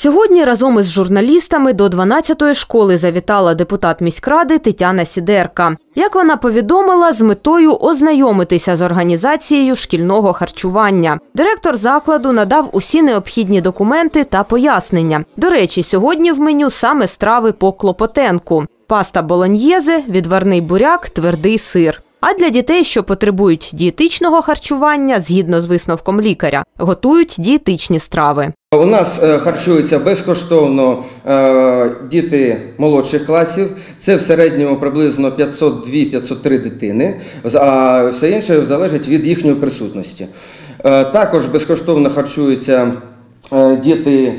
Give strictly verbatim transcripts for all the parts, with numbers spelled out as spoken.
Сьогодні разом із журналістами до дванадцятої школи завітала депутат міськради Тетяна Сідерка. Як вона повідомила, з метою ознайомитися з організацією шкільного харчування. Директор закладу надав усі необхідні документи та пояснення. До речі, сьогодні в меню саме страви по Клопотенку. Паста болоньєзе, відварний буряк, твердий сир. А для дітей, що потребують дієтичного харчування, згідно з висновком лікаря, готують дієтичні страви. У нас харчуються безкоштовно діти молодших класів. Це в середньому приблизно п'ятсот дві - п'ятсот три дитини, а все інше залежить від їхньої присутності. Також безкоштовно харчуються діти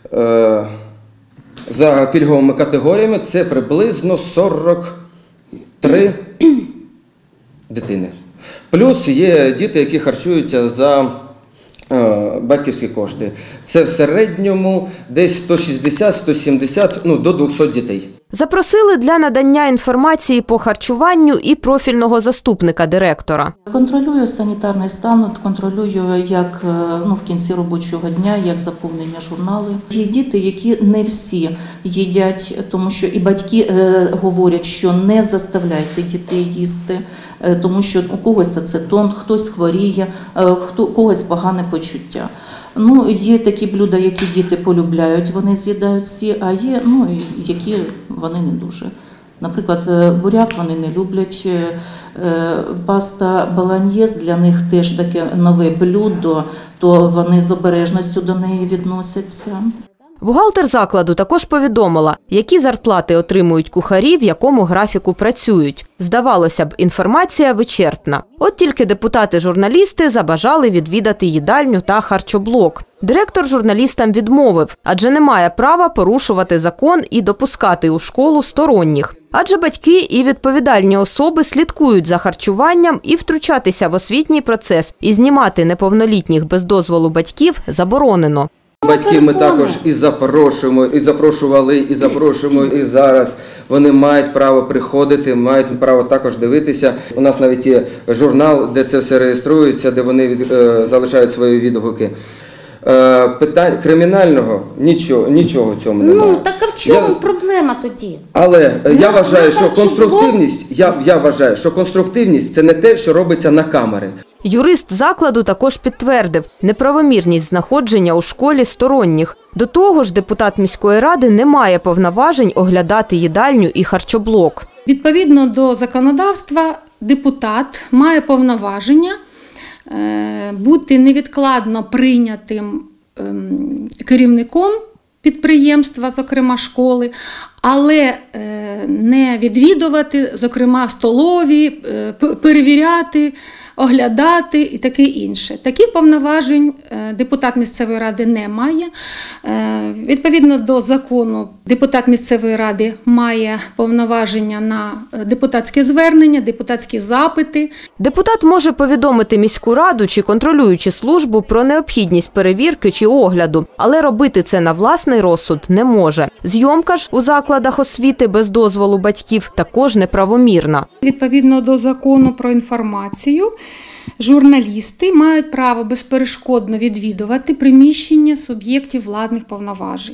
за пільговими категоріями. Це приблизно сорок три дитини. Плюс є діти, які харчуються за батьківські кошти. Це в середньому десь сто шістдесят - сто сімдесят, ну, до двохсот дітей. Запросили для надання інформації по харчуванню і профільного заступника директора. Контролюю санітарний стан, контролюю як ну, в кінці робочого дня, як заповнення журнали. Є діти, які не всі їдять, тому що і батьки е, говорять, що не заставляйте дітей їсти, е, тому що у когось ацетон, хтось хворіє, е, хто, у когось погане почуття. Ну, є такі блюда, які діти полюбляють, вони з'їдають всі, а є, ну, які вони не дуже. Наприклад, буряк вони не люблять, паста болоньєз для них теж таке нове блюдо, то вони з обережністю до неї відносяться. Бухгалтер закладу також повідомила, які зарплати отримують кухарі, в якому графіку працюють. Здавалося б, інформація вичерпна. От тільки депутати-журналісти забажали відвідати їдальню та харчоблок. Директор журналістам відмовив, адже не має права порушувати закон і допускати у школу сторонніх. Адже батьки і відповідальні особи слідкують за харчуванням і втручатися в освітній процес і знімати неповнолітніх без дозволу батьків заборонено. Батьків ми також і запрошуємо, і запрошували, і запрошуємо, і зараз. Вони мають право приходити, мають право також дивитися. У нас навіть є журнал, де це все реєструється, де вони від, е, залишають свої відгуки. Е, питань кримінального нічого, нічого в цьому немає. Ну, так а в чому я, проблема тоді? Але ну, я вважаю, що конструктивність, я, я вважаю, що конструктивність – це не те, що робиться на камери. Юрист закладу також підтвердив неправомірність знаходження у школі сторонніх. До того ж, депутат міської ради не має повноважень оглядати їдальню і харчоблок. Відповідно до законодавства, депутат має повноваження бути невідкладно прийнятим керівником підприємства, зокрема школи, але не відвідувати, зокрема, столові, перевіряти, оглядати і таке інше. Таких повноважень депутат місцевої ради не має. Відповідно до закону, депутат місцевої ради має повноваження на депутатське звернення, депутатські запити. Депутат може повідомити міську раду чи контролюючу службу про необхідність перевірки чи огляду, але робити це на власний розсуд не може. Зйомка ж у закладах освіти без дозволу батьків також неправомірна. Відповідно до закону про інформацію, журналісти мають право безперешкодно відвідувати приміщення суб'єктів владних повноважень.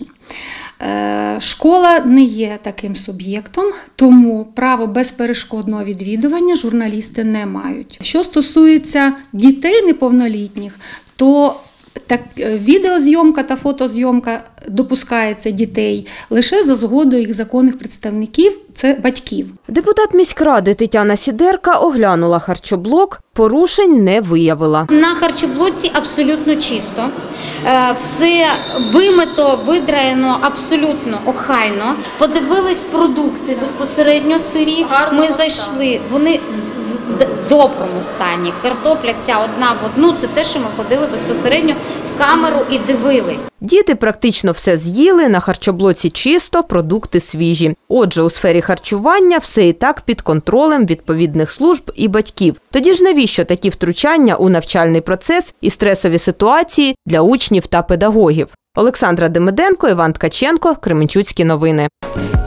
Школа не є таким суб'єктом, тому право безперешкодного відвідування журналісти не мають. Що стосується дітей неповнолітніх, то так, відеозйомка та фотозйомка допускається дітей лише за згодою їх законних представників – це батьків. Депутат міськради Тетяна Сідерка оглянула харчоблок, порушень не виявила. На харчоблоці абсолютно чисто, все вимито, видраєно, абсолютно охайно. Подивились продукти безпосередньо сирі, ми зайшли, вони в доброму стані. Картопля вся одна в одну, це те, що ми ходили безпосередньо в камеру і дивились. Діти практично все з'їли, на харчоблоці чисто, продукти свіжі. Отже, у сфері харчування все і так під контролем відповідних служб і батьків. Тоді ж навіщо такі втручання у навчальний процес і стресові ситуації для учнів та педагогів? Олександра Демиденко, Іван Ткаченко, Кременчуцькі новини.